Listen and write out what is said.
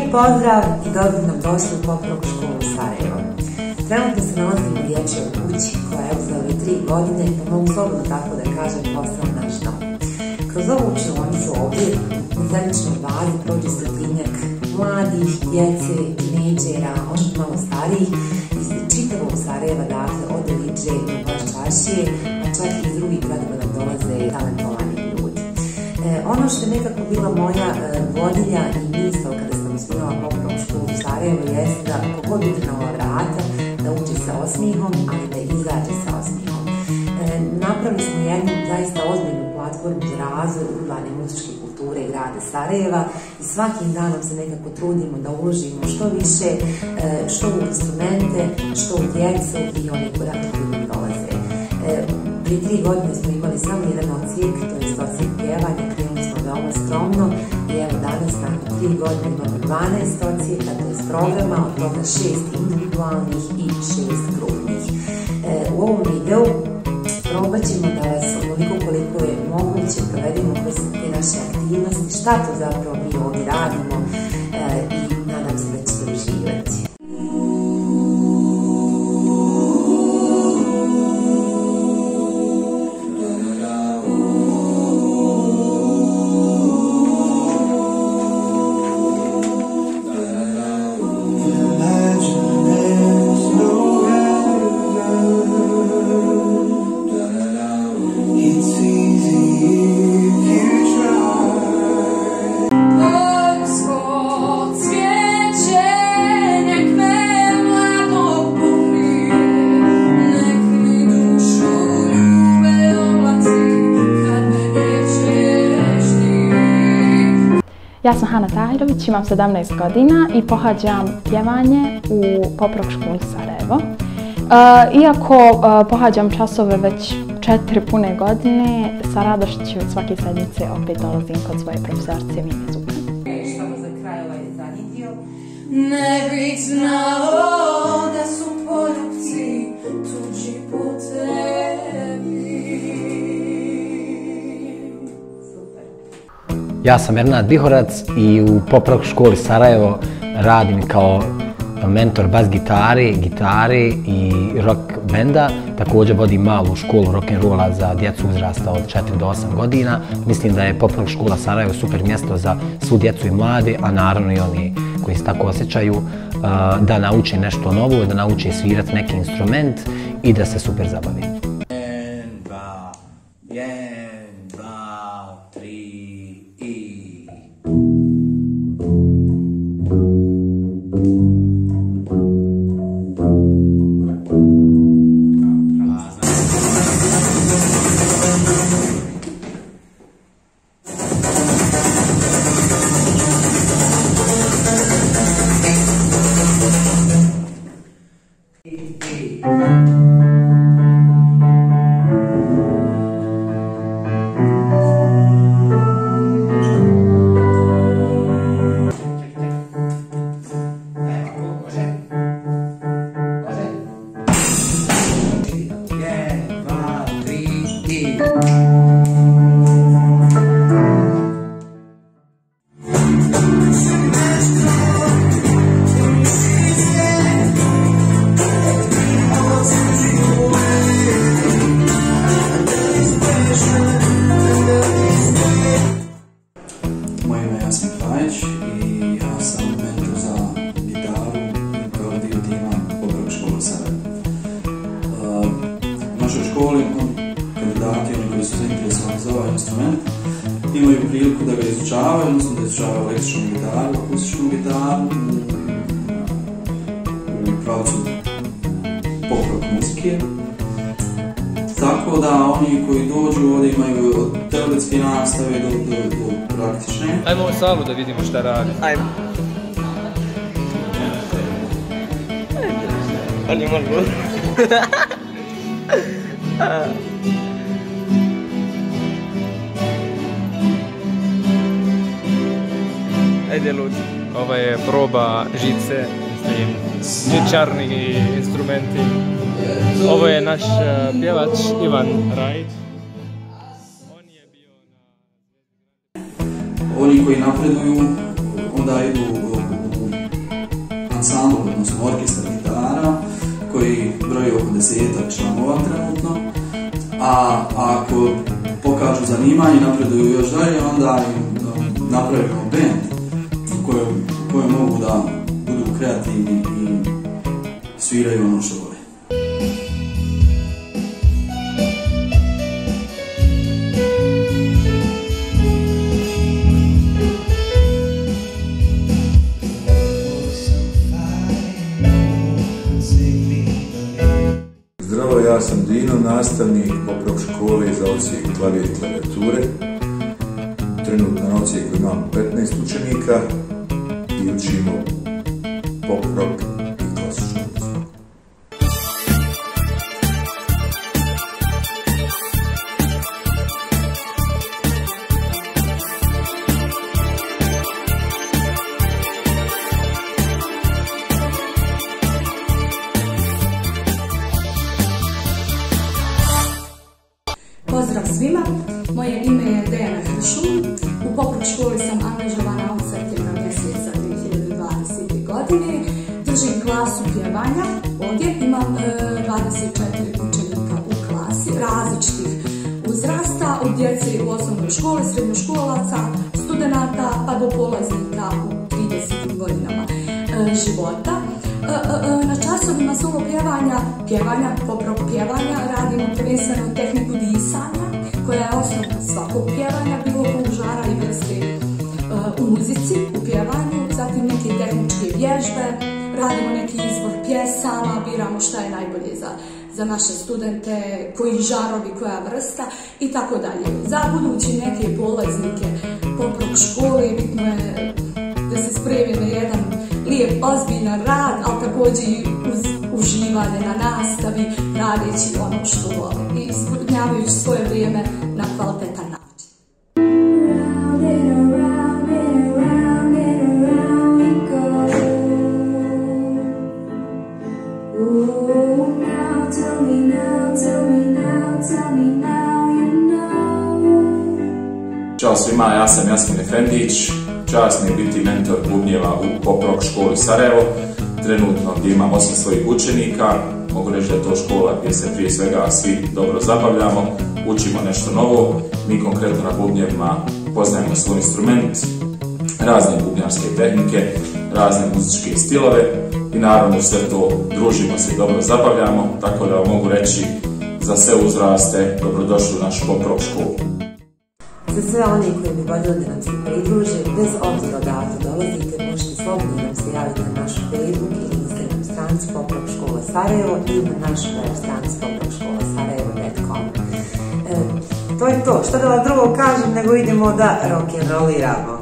Lijep pozdrav i dobro nam došli u Pop-Rock školu Sarajevo. Trenutno se nalazim u dječjoj kući koja je za ove 3 godine, pa mogu slobodno tako da kažem, postala naš dom. Kroz ovu učionicu ovdje na zemljičnoj bazi prođe stotinjak mladih, djece, tinejdžera, onih malo starijih iz čitavog Sarajeva, dakle od Eliđe do Baščaršije, pa čak i iz drugih gradova nam dolaze talentovani ljudi. Ono što je nekako bila moja vodilja i misao kada sam osnovala Pop-Rock školu u Sarajevu jeste da kogod uđe na ova vrata, da uđe sa osmihom, ali da izađe sa osmihom. Napravili smo jednu zaista ozbiljnu platformu za razvoj urbane muzičke kulture grada Sarajeva i svakim danom se nekako trudimo da uložimo što više, što u instrumente, što u djecu i oni koji nam dolaze. Prije 3 godine smo imali samo jedan odsjek, to je odsjek pjevanja, krenuli smo veoma skromno i evo danas nakon 3 godine imamo 12 odsjeka, to je programa, od toga 6 individualnih i 6 grupnih. U ovom videu probat ćemo da vas onoliko koliko je moguće provedemo kroz te naše aktivnosti, šta to zapravo mi ovdje radimo i nadam se da ćete uživati. Ja sam Hana Tahirović, imam 17 godina i pohađam pjevanje u Pop-Rock školi Sarajevo. Iako pohađam časove već 4 pune godine, sa radošću svake sedmice opet dolazim kod svoje profesorce Mine Zuka. Samo za kraj ovaj zadnji dio. Ne bih znao da su poljupci tuđi po tebi. Ja sam Ernad Bihorac i u Pop-Rock školi Sarajevo radim kao mentor bas gitari i rock benda. Također vodim malu školu rock'n'rolla za djecu uzrasta od 4 do 8 godina. Mislim da je Pop-Rock škola Sarajevo super mjesto za svu djecu i mlade, a naravno i oni koji se tako osjećaju da nauče nešto novo, da nauče svirati neki instrument i da se super zabavi. 1, 2, 3 i... Kandidati, oni koji su zainteresovani za ovaj instrument, imaju priliku da ga izučavaju, odnosno da izučavaju električnu gitaru, akustičnu gitaru u pravcu pop-rock muzike. Tako da oni koji dođu ovdje imaju od teoretske nastave do praktične. Ajmo u salu da vidimo šta radi. Ajmo. Ali možemo. Ajde ludi. Ovo je proba žice, mislim, žičarni instrumenti. Ovo je naš pjevač Ivan Rajić. Oni koji napreduju onda idu u ansambl, odnosno orkestar gitara, koji broji oko 10-ak članova trenutno, a ako pokažu zanimanje, napreduju još dalje, onda im napravimo band u kojem mogu da budu kreativni i sviraju ono što vole. Zdravo, ja sam Dino, nastavnik pop-rock škole za odsjek klavir i klavijature. Trenutno na odsjeku imam 15 učenika i učimo pop-rock i klasičnu muziku. Pozdrav svima, moje ime je Dejana Hršun, u pop-rock školi sam angažovana od septembra mjeseca 2020. godine. Držim klasu pjevanja, ovdje imam 24 učenika u klasi, različitih uzrasta, od djece u osnovnoj školi, srednjoškolaca, studenata pa do polaznika u 30 godinama života. Na časovima solo pjevanja, pop-rock pjevanja, radimo prvenstveno tehniku disanja, koja je osnova svakog pjevanja, bilo kog žara i vrste u muzici, u pjevanju, zatim neke tehničke vježbe, radimo neki izbor pjesama, biramo šta je najbolje za naše studente, koji žarovi, koja vrsta i tako dalje. Za budući neke polaznike pop-rock škole bitno je da se spremi na jedan lijep, ozbiljan rad, ali također i uz uživanje na nastavi, radeći ono što vole i ispunjavajući svoje vrijeme na kvalitetan način. Ćao svima, ja sam Jasmin Efendić, čast mi je biti mentor bubnjeva u pop-rock školi Sarajevo, trenutno gdje imam 8 svojih učenika. Mogu reći da je to škola gdje se prije svega svi dobro zabavljamo, učimo nešto novo. Mi konkretno na bubnjevima poznajemo svoj instrument, razne bubnjarske tehnike, razne muzičke stilove i naravno sve to družimo se i dobro zabavljamo, tako da mogu reći za sve uzraste dobrodošli u našu pop-rock školu. Za sve oni koji bi voljeli da nam se pridruže, bez obzira odavde dolazite, možete slobodno nam se javiti na našu Facebook ili Instagram stranicu Pop-rock škola Sarajevo i na našu web stranicu poprockscolasarajevo.com. To je to, što da vam drugo kažem nego idemo da rock'n'rolliramo.